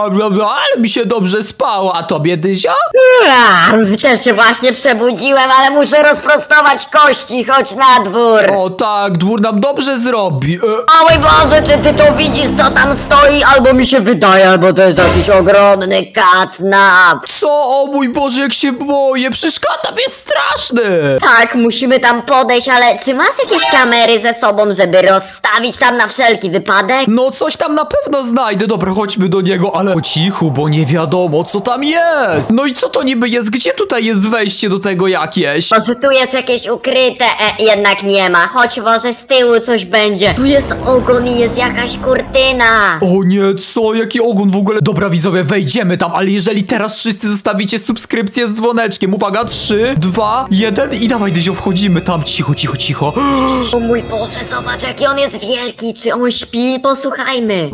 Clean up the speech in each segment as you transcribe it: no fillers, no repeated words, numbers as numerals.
Ale mi się dobrze spało, a tobie, Dyzio? Też się właśnie przebudziłem, ale muszę rozprostować kości, chodź na dwór. O tak, dwór nam dobrze zrobi. O mój Boże, czy ty to widzisz, co tam stoi? Albo mi się wydaje, albo to jest jakiś ogromny catnap. Co? O mój Boże, jak się boję, przecież katnap jest straszny. Tak, musimy tam podejść, ale czy masz jakieś kamery ze sobą, żeby rozstawić tam na wszelki wypadek? No coś tam na pewno znajdę, dobra, chodźmy do niego, ale po cichu, bo nie wiadomo co tam jest. No i co to niby jest? Gdzie tutaj jest wejście do tego jakieś? Może tu jest jakieś ukryte, jednak nie ma. Chodź, może z tyłu coś będzie. Tu jest ogon i jest jakaś kurtyna. O nie, co? Jaki ogon w ogóle? Dobra, widzowie, wejdziemy tam, ale jeżeli teraz wszyscy zostawicie subskrypcję z dzwoneczkiem, uwaga, 3, 2, 1 i dawaj, Dyzio, wchodzimy tam, cicho, cicho, cicho. O mój Boże, zobacz jaki on jest wielki. Czy on śpi? Posłuchajmy.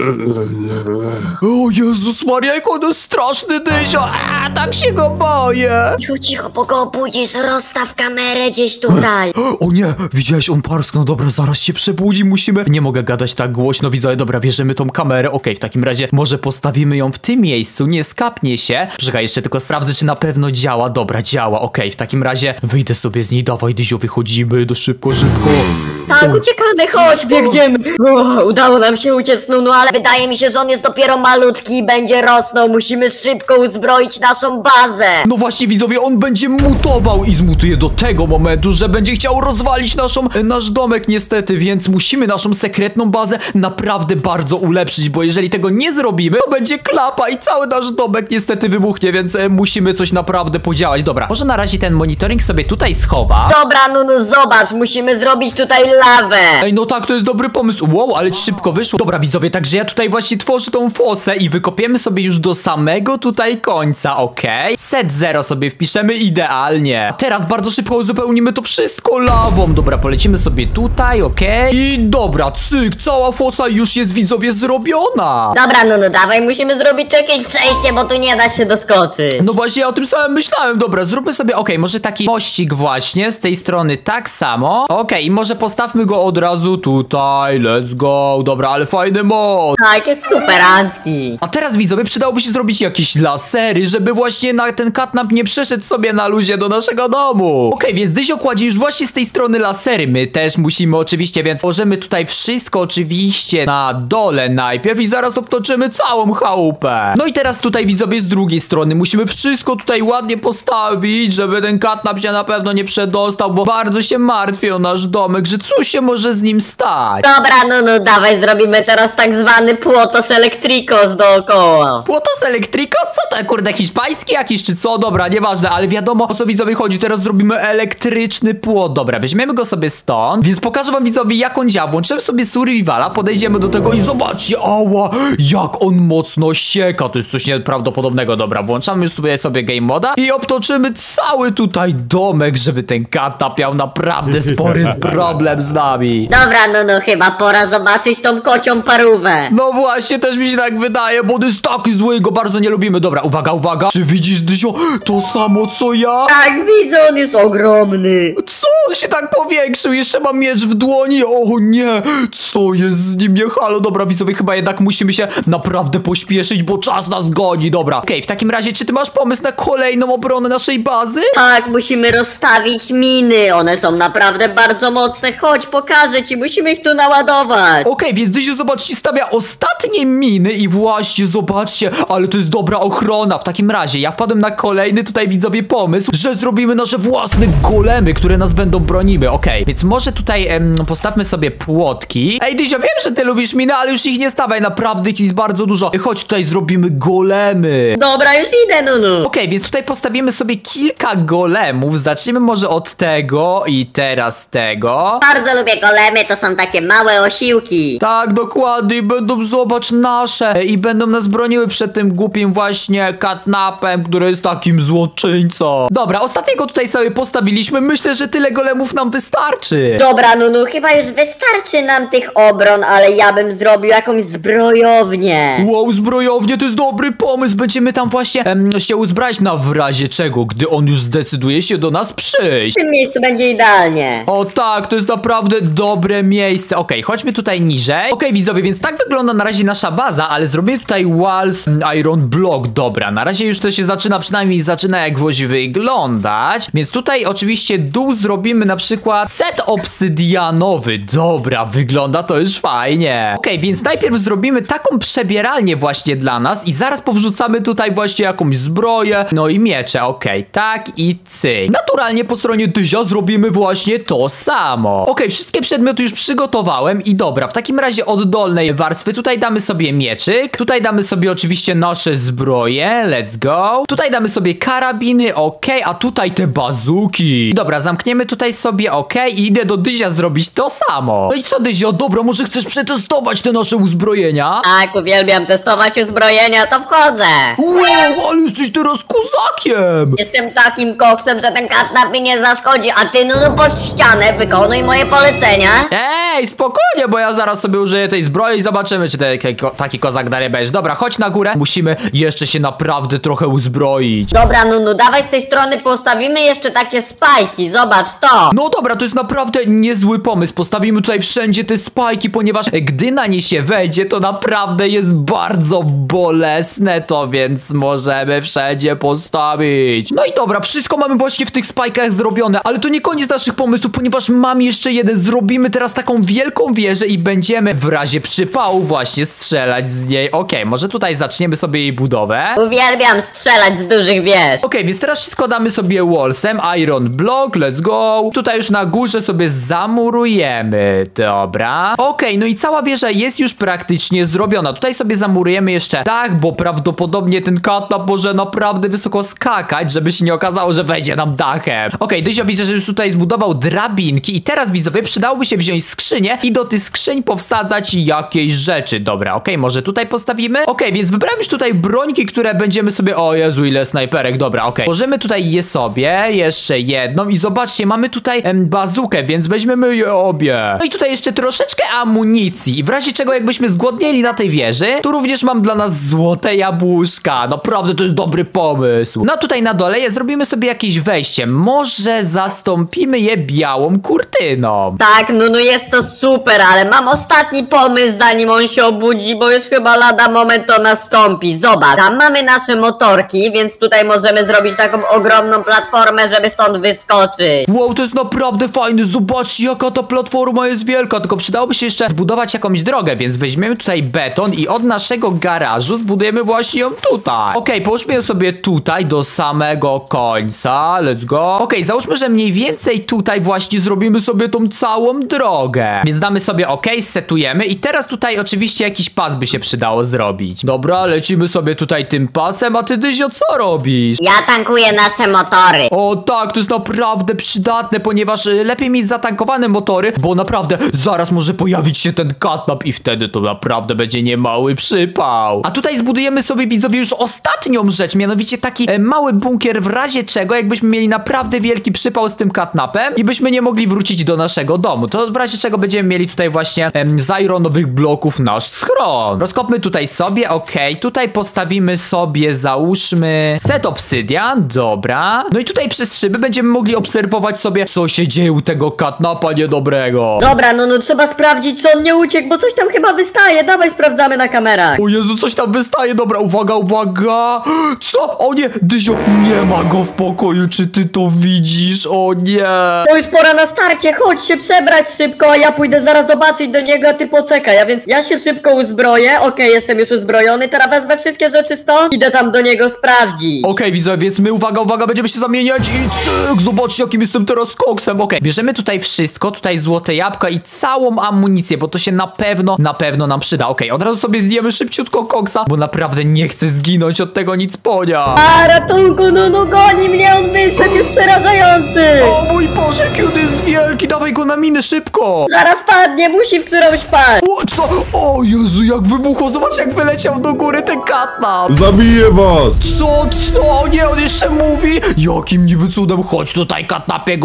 O Jezus Maria, jak on jest straszny, Dyzio. Tak się go boję. Cicho, cicho, bo go obudzisz, rozstaw kamerę gdzieś tutaj. O nie, widziałeś, on parsknął, dobra, zaraz się przebudzi, musimy... Nie mogę gadać tak głośno, widzowie, dobra, bierzemy tą kamerę, okej, w takim razie może postawimy ją w tym miejscu, nie skapnie się. Czekaj, jeszcze tylko sprawdzę, czy na pewno działa, dobra, działa, okej, w takim razie wyjdę sobie z niej, dawaj, Dyzio, wychodzimy, szybko, szybko. Tak, uciekamy, chodź, biegniemy. Udało nam się uciec, Nunu, ale wydaje mi się, że on jest dopiero malutki i będzie rosnął. Musimy szybko uzbroić naszą bazę. No właśnie, widzowie, on będzie mutował i zmutuje do tego momentu, że będzie chciał rozwalić nasz domek niestety, więc musimy naszą sekretną bazę naprawdę bardzo ulepszyć, bo jeżeli tego nie zrobimy, to będzie klapa i cały nasz domek niestety wybuchnie, więc musimy coś naprawdę podziałać. Dobra, może na razie ten monitoring sobie tutaj schowa. Dobra, Nunu, zobacz, musimy zrobić tutaj lawę. Ej, no tak, to jest dobry pomysł. Wow, ale szybko wyszło. Dobra, widzowie, także ja tutaj właśnie tworzę tą fosę i wykopiemy sobie już do samego tutaj końca, okej? Set 0 sobie wpiszemy idealnie. A teraz bardzo szybko uzupełnimy to wszystko lawą. Dobra, polecimy sobie tutaj, okej? I dobra, cyk, cała fosa już jest, widzowie, zrobiona. Dobra, Nunu, dawaj, musimy zrobić tu jakieś przejście, bo tu nie da się doskoczyć. No właśnie, ja o tym samym myślałem. Dobra, zróbmy sobie, może taki pościg właśnie z tej strony tak samo. Okej, i może postawmy go od razu tutaj, let's go. Dobra, ale fajny mod. Tak, jest superancki. A teraz, widzowie, przydałoby się zrobić jakieś lasery, żeby właśnie ten catnap nie przeszedł sobie na luzie do naszego domu. Okej, więc Dyzio kładzie już właśnie z tej strony lasery. My też musimy oczywiście, więc możemy tutaj wszystko oczywiście na dole najpierw i zaraz obtoczymy całą chałupę. No i teraz tutaj, widzowie, z drugiej strony musimy wszystko tutaj ładnie postawić, żeby ten catnap się na pewno nie przedostał, bo bardzo się martwię o nasz domek, że coś się może z nim stać. Dobra, Nunu, dawaj, zrobimy teraz tak zwany płotos elektrikos dookoła. Płotos elektrikos? Co to, kurde, hiszpański jakiś czy co? Dobra, nieważne, ale wiadomo o co, widzowie, chodzi. Teraz zrobimy elektryczny płot. Dobra, weźmiemy go sobie stąd, więc pokażę wam, widzowie, jak on działa. Włączymy sobie survivala, podejdziemy do tego i zobaczcie, ała, jak on mocno sieka. To jest coś nieprawdopodobnego. Dobra, włączamy już sobie game moda i obtoczymy cały tutaj domek, żeby ten catnap miał naprawdę spory problem z nami. Dobra, Nunu, chyba pora zobaczyć tą kocią parówę. No właśnie, też mi się tak wydaje, bo on jest taki zły, go bardzo nie lubimy. Dobra, uwaga, uwaga. Czy widzisz, Dyzio, to samo co ja? Tak, widzę, on jest ogromny. Co? On się tak powiększył, jeszcze mam miecz w dłoni. O nie, co jest z nim? Nie halo. Dobra, widzowie, chyba jednak musimy się naprawdę pośpieszyć, bo czas nas goni. Dobra, okej, w takim razie, czy ty masz pomysł na kolejną obronę naszej bazy? Tak, musimy rozstawić miny. One są naprawdę bardzo mocne. Chodź, pokażę ci, musimy ich tu naładować. Okej, więc Dyzio, zobaczcie, stawia ostatnie miny i właśnie, zobaczcie, ale to jest dobra ochrona. W takim razie, ja wpadłem na kolejny tutaj, widzowie, pomysł, że zrobimy nasze własne golemy, które nas będą broniły. Okej, więc może tutaj postawmy sobie płotki. Ej, Dyzio, wiem, że ty lubisz miny, ale już ich nie stawiaj, naprawdę ich jest bardzo dużo. Chodź, tutaj zrobimy golemy. Dobra, już idę, Nunu. Okej, więc tutaj postawimy sobie kilka golemów. Zacznijmy może od tego i teraz tego. Bardzo lubię golemy, to są takie małe osiłki. Tak, dokładnie. I będą, zobacz, nasze. I będą nas broniły przed tym głupim właśnie catnapem, który jest takim złoczyńcą. Dobra, ostatniego tutaj sobie postawiliśmy. Myślę, że tyle golemów golemów nam wystarczy. Dobra, Nunu, chyba już wystarczy nam tych obron, ale ja bym zrobił jakąś zbrojownię. Wow, zbrojownie to jest dobry pomysł. Będziemy tam właśnie się uzbrać na w razie czego, gdy on już zdecyduje się do nas przyjść. W tym miejscu będzie idealnie. O tak, to jest naprawdę dobre miejsce. Okej, chodźmy tutaj niżej. Okej, widzowie, więc tak wygląda na razie nasza baza, ale zrobimy tutaj walls iron block. Dobra, na razie już to się zaczyna, przynajmniej zaczyna jak gwoźdź wyglądać. Więc tutaj oczywiście dół zrobimy na przykład set obsydianowy. Dobra, wygląda to już fajnie. Okej, więc najpierw zrobimy taką przebieralnię właśnie dla nas i zaraz powrzucamy tutaj właśnie jakąś zbroję, no i miecze. Okej, tak i cyk. Naturalnie po stronie Dyzia zrobimy właśnie to samo. Okej, wszystkie przedmioty już przygotowałem i dobra, w takim razie od dolnej warstwy tutaj damy sobie mieczyk, tutaj damy sobie oczywiście nasze zbroje, let's go. Tutaj damy sobie karabiny, okej, a tutaj te bazuki. Dobra, zamkniemy tutaj sobie, okej, i idę do Dyzia zrobić to samo. No i co, Dyzio, dobra, może chcesz przetestować te nasze uzbrojenia? Tak, uwielbiam testować uzbrojenia, to wchodzę. Wow, ale jesteś teraz kozakiem! Jestem takim koksem, że ten katnap mi nie zaszkodzi, a ty, Nunu, pod ścianę wykonuj moje polecenia. Ej, spokojnie, bo ja zaraz sobie użyję tej zbroi i zobaczymy, czy taki kozak dalej będziesz. Dobra, chodź na górę. Musimy jeszcze się naprawdę trochę uzbroić. Dobra, Nunu, dawaj z tej strony postawimy jeszcze takie spajki, zobacz to. No dobra, to jest naprawdę niezły pomysł. Postawimy tutaj wszędzie te spajki, ponieważ gdy na nie się wejdzie, to naprawdę jest bardzo bolesne to, więc możemy wszędzie postawić. No i dobra, wszystko mamy właśnie w tych spajkach zrobione, ale to nie koniec naszych pomysłów, ponieważ mam jeszcze jeden. Zrobimy teraz taką wielką wieżę i będziemy w razie przypału właśnie strzelać z niej. Okej, może tutaj zaczniemy sobie jej budowę. Uwielbiam strzelać z dużych wież. Okej, więc teraz wszystko damy sobie wallsem, iron block, let's go. Tutaj już na górze sobie zamurujemy, dobra. Okej, no i cała wieża jest już praktycznie zrobiona. Tutaj sobie zamurujemy jeszcze dach, bo prawdopodobnie ten katnap może naprawdę wysoko skakać, żeby się nie okazało, że wejdzie nam dachem. Okej, Dyzio widzę, że już tutaj zbudował drabinki i teraz, widzowie, przydałoby się wziąć skrzynię i do tych skrzyń powsadzać jakieś rzeczy. Dobra, okej, może tutaj postawimy? Okej, więc wybrałem już tutaj brońki, które będziemy sobie... O Jezu, ile snajperek, dobra, okej. Możemy tutaj je sobie, jeszcze jedną i zobaczcie, mamy tutaj bazukę, więc weźmiemy je obie. No i tutaj jeszcze troszeczkę amunicji i w razie czego jakbyśmy zgłodnieli na tej wieży, to również mam dla nas złote jabłuszka. Naprawdę to jest dobry pomysł. No tutaj na dole zrobimy sobie jakieś wejście. Może zastąpimy je białą kurtyną. Tak, Nunu, jest to super, ale mam ostatni pomysł, zanim on się obudzi, bo już chyba lada moment to nastąpi. Zobacz, tam mamy nasze motorki, więc tutaj możemy zrobić taką ogromną platformę, żeby stąd wyskoczyć. Wow, to jest naprawdę fajne. Zobaczcie, jaka ta platforma jest wielka. Tylko przydałoby się jeszcze zbudować jakąś drogę, więc weźmiemy tutaj beton i od naszego garażu zbudujemy właśnie ją tutaj. Okej, połóżmy ją sobie tutaj do samego końca. Let's go. Okej, załóżmy, że mniej więcej tutaj właśnie zrobimy sobie tą całą drogę. Więc damy sobie setujemy i teraz tutaj oczywiście jakiś pas by się przydało zrobić. Dobra, lecimy sobie tutaj tym pasem, a ty, Dyzio, co robisz? Ja tankuję nasze motory. O tak, to jest naprawdę przydatne, ponieważ lepiej mieć zatankowane motory, bo naprawdę zaraz może pojawić się ten katnap i wtedy to naprawdę będzie niemały przypał. A tutaj zbudujemy sobie, widzowie, już ostatnią rzecz, mianowicie taki mały bunkier w razie czego, jakbyśmy mieli naprawdę wielki przypał z tym katnapem i byśmy nie mogli wrócić do naszego domu. To w razie czego będziemy mieli tutaj właśnie z ironowych bloków nasz schron. Rozkopmy tutaj sobie, tutaj postawimy sobie, załóżmy, set obsydian, dobra. No i tutaj przez szyby będziemy mogli obserwować sobie, co się dzieje u tego katnapa niedobrego. Dobra, Nunu, trzeba sprawdzić, czy on nie uciekł, bo coś tam chyba wystaje. Dawaj, sprawdzamy na kamerach. O Jezu, coś tam wystaje, dobra, uwaga, uwaga. Co? O nie, Dyzio, nie ma go w pokoju, czy ty to widzisz? O nie. To już pora na starcie, chodź się przebrać szybko, a ja pójdę zaraz zobaczyć do niego, a ty poczekaj, a więc ja się szybko uzbroję, jestem już uzbrojony, teraz wezmę wszystkie rzeczy stąd, idę tam do niego sprawdzić. Widzowie, więc my, uwaga, będziemy się zamieniać i cyk, zobaczcie, jakim jestem teraz koksem. Bierzemy tutaj wszystko, tutaj złote jabłka i całą amunicję, bo to się na pewno nam przyda. Od razu sobie zjemy szybciutko koksa, bo naprawdę nie chcę zginąć od tego nicponia. A, ratunku, Nunu, goni mnie, on wyszedł, jest przerażający. O mój Boże, kiedy jest wielki, dawaj go na minę szybko. Zaraz padnie, musi w którąś paść. O, co? O Jezu, jak wybuchło, zobacz, jak wyleciał do góry ten katnap. Zabiję was! Co? Nie, on jeszcze mówi? Jakim niby cudem? Chodź tutaj, katnapie,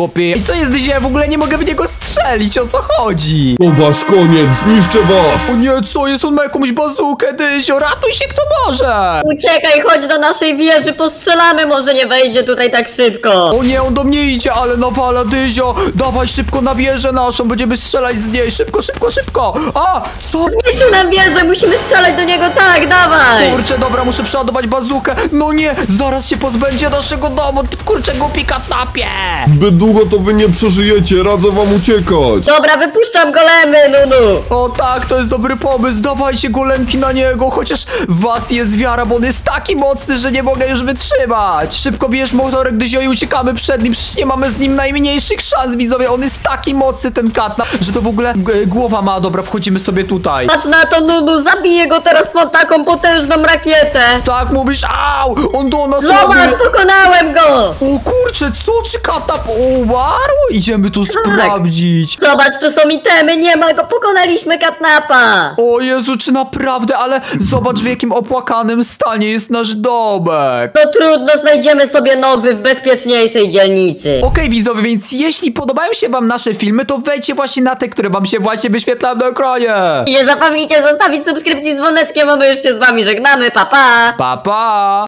chłopie. I co jest, Dyzio? Ja w ogóle nie mogę w niego strzelić, o co chodzi? To wasz koniec, zniszczę was! O nie, co jest? On ma jakąś bazukę, Dyzio, ratuj się kto może! Uciekaj, chodź do naszej wieży, postrzelamy, może nie wejdzie tutaj tak szybko. O nie, on do mnie idzie, ale nawala, Dyzio. Dawaj szybko na wieżę naszą, będziemy strzelać z niej, szybko, szybko, szybko. A, co? Zniszczył nam wieżę, musimy strzelać do niego, tak, dawaj. Kurczę, dobra, muszę przeładować bazukę. No nie, zaraz się pozbędzie naszego domu, ty kurczę głupi katnapie. Zbyt długo to wy nie przeżyjecie, radzę wam uciekać! Dobra, wypuszczam golemy, Nunu. O tak, to jest dobry pomysł, dawajcie golemki na niego, chociaż w was jest wiara, bo on jest taki mocny, że nie mogę już wytrzymać. Szybko bierz motorek, Dyzio, i uciekamy przed nim, przecież nie mamy z nim najmniejszych szans, widzowie, on jest taki mocny, ten katnap, że to w ogóle głowa ma. Dobra, wchodzimy sobie tutaj. Patrz na to, Nunu, zabiję go teraz, mam taką potężną rakietę. Tak mówisz, au, on do nas Zobacz, ładuje. pokonałem go. O kurczę, co, czy katnap umarł? Idziemy tu sprawdzić. Zobacz, tu są itemy, nie ma go, pokonaliśmy katnapa. O Jezu, czy naprawdę, ale zobacz w jakim opłakanym stanie jest nasz domek. No trudno, znajdziemy sobie nowy w bezpieczniejszej dzielnicy. Okej, widzowie, więc jeśli podobają się wam nasze filmy, to wejdźcie właśnie na te, które wam się właśnie wyświetlają na ekranie. I nie zapomnijcie zostawić subskrypcji z dzwoneczkiem, a my już się z wami żegnamy, pa pa. Pa, pa!